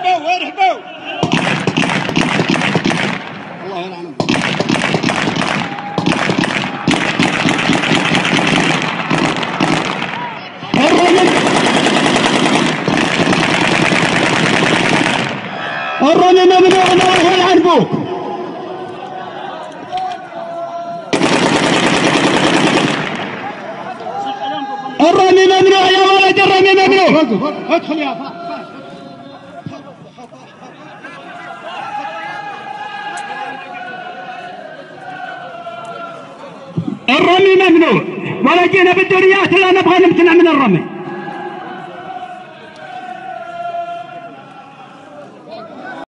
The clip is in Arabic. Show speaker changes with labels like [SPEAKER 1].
[SPEAKER 1] ارهبوا الله يلعنهم. الرمي ممنوع، الله يلعنكم. الرمي ممنوع يا ولد، الرمي ممنوع. ادخل يا فهد. الرمي ممنوع، ولا جينا بالدوريات ولا نبغى نمتنع من الرمي.